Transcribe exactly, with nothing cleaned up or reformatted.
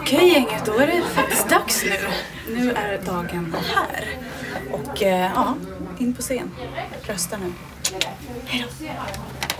Okej gänget, då är det faktiskt dags nu. Nu är dagen här. Och eh, ja, in på scen. Rösta nu. Hej då.